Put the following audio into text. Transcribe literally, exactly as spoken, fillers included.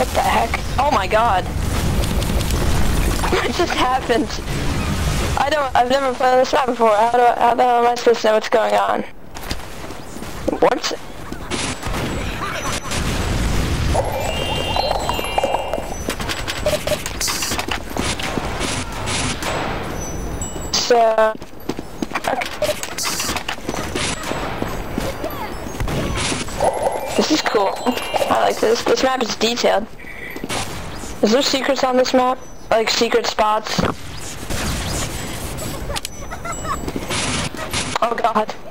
What the heck? Oh my god. What just happened? I don't, I've never played on this map before. How do I, how the hell am I supposed to know what's going on? What? So... Okay. This is cool. I like this. This map is detailed. Is there secrets on this map? Like secret spots? Oh god.